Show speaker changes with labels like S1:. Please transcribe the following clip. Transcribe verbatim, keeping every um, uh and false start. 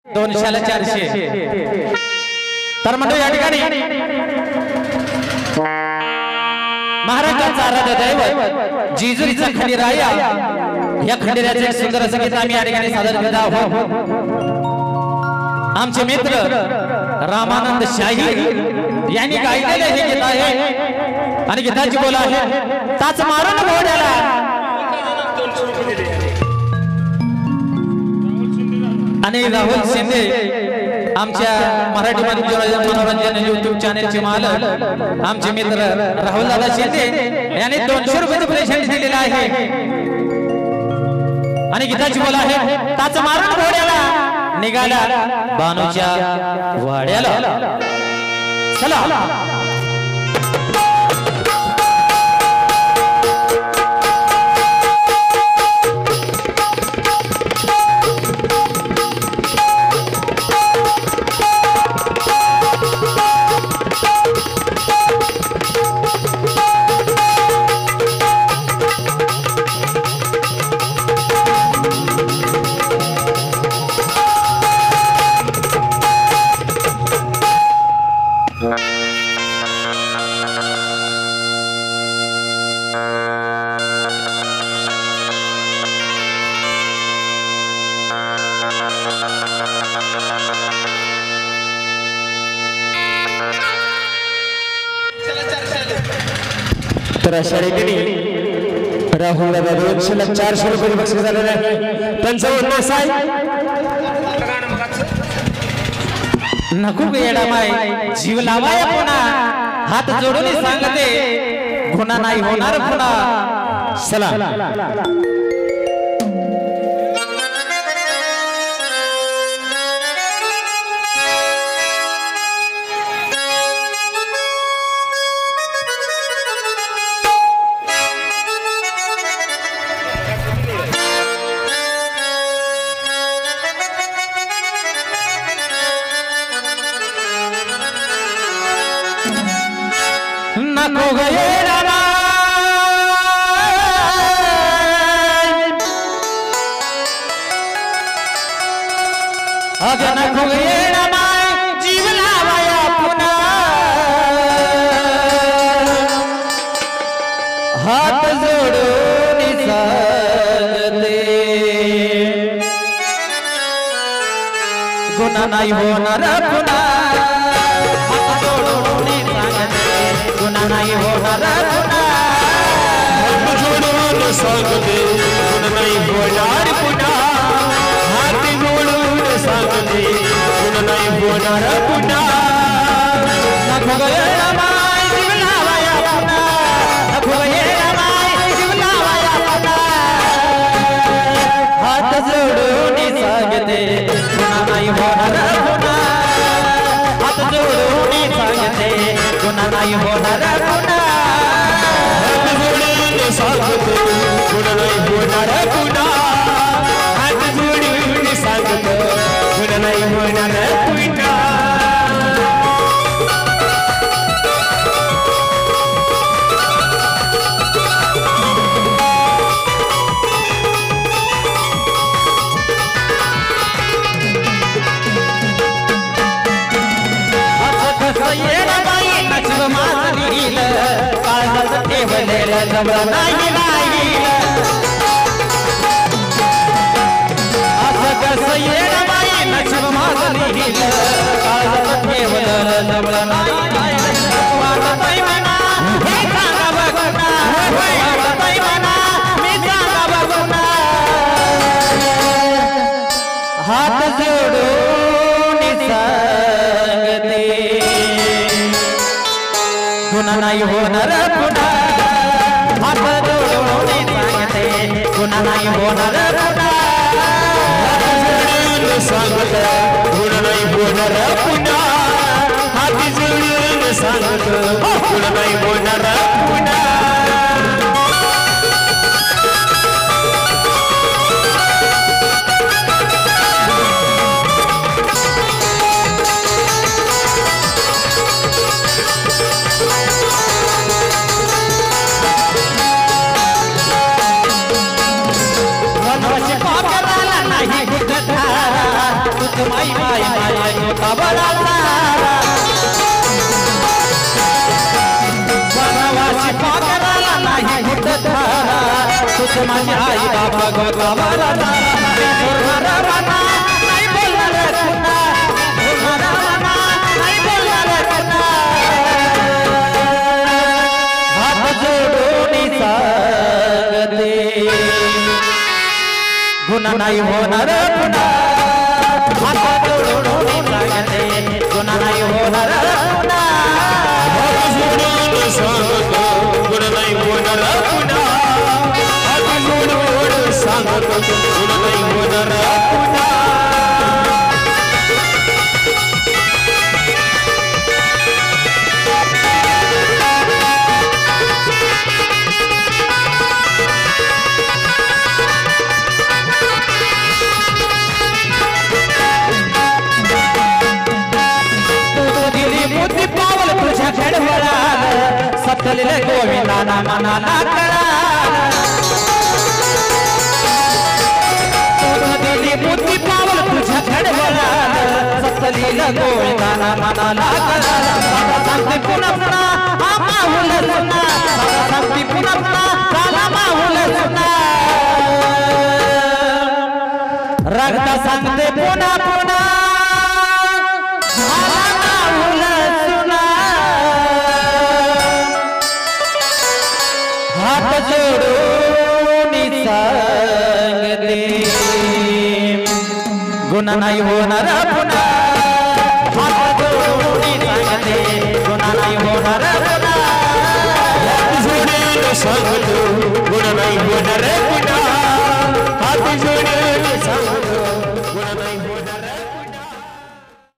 S1: दोनशेला चारशे तर मंडळी या ठिकाणी महाराजांचा आराध्य दैवत जेजुरीचा खंडेराया या खंडेरायाचे एक सुंदर असं गीत आम्ही या ठिकाणी सादर करत आहोत। आमचे मित्र रामानंद शाही यांनी गायलेले हे गीत आहे आणि गीताची बोल आहे ताच मारून घोड्याला आणि राहुल शिंदे आमच्या मराठी मनोरंजन युट्यूब चॅनलचे मालक आमचे मित्र राहुल दादा शिंदे यांनी दोनशे रुपयाचे प्रेझेंट दिलेले आहे आणि गीताची बोल आहे ताच मारून घोड्याला निघाला बानूच्या वाड्याला चला तर अशा रीतीने राहुल दादा दोनशेला चारशे रुपये बक्षीस झालेले आहे। त्यांचं म्हणणं असं आहे नको येडा माय जीव लावाया पुन्हा हात जोडून सांगते गुन्हा नाही होणार पुन्हा चला नको गए रामा अग नको गए रामा जीव लावाया पुन्हा हात जोडून सांगते गुन्हा नाही होणार पुन्हा हात जोडून गुन्हा नाही होणार पुन्हा हात जोडून सांगते गुन्हा नाही होणार पुन्हा हात जोडून सांगते गुन्हा नाही होणार पुन्हा नको गए रामाय जीव लावाया पुन्हा नको गए रामाय जीव लावाया पुन्हा हात जोडून सांगते गुन्हा नाही होणार पुन्हा हात जोडून सांगते गुन्हा नाही होणार पुन्हा हात जोडून सांगते गुन्हा नाही होणार पुन्हा हात जोडून सांगते गुन्हा नाही होणार पुन्हा काळजात ठेवलेलं जवळ नाही राहील असं कसं येणं बाई नशीब माझं लिहिलं काळजात ठेवलेलं जवळ नाही राहील वाटतंय म्हणा हे सांगा बघना वाटतंय म्हणा मी सांगा बघना हात जोडून सांगते गुन्हा नाही होणार पुन्हा हात जोडून सांगते गुन्हा नाही होणार पुन्हा हात जोडून सांगते गुन्हा नाही होणार पुन्हा हात जोडून सांगते गुन्हा नाही होणार पुन्हा माई माई माई गोतावळा तारा वनवासी पाखराला नाही फुट धारा तुझ माझी आई बाबा गोतावळा तारा रवाना नाही बोलणार पुन्हा रवाना नाही बोलणार पुन्हा हात जोडून सांगते गुन्हा नाही होणार पुन्हा हात जोडून सांगते गुन्हा नाही होणार पुन्हा हात जोडून सांगतो गुन्हा नाही होणार पुन्हा हात जोडून सांगतो गुन्हा नाही होणार पुन्हा सतलेले गोविंदाना मनाला कळाला तू दिली बुद्धी पावल तुझ्या घडवळा सतलेले गोविंदाना मनाला कळाला सांगते पुन्हा पुन्हा हा माहुल सुना सांगते पुन्हा पुन्हा झाला माहुल सुना रगता सांगते पुन्हा पुन्हा हात जोडून सांगते गुन्हा नाही होणार पुन्हा हात जोडून सांगते गुन्हा नाही होणार पुन्हा हात जोडून सांगते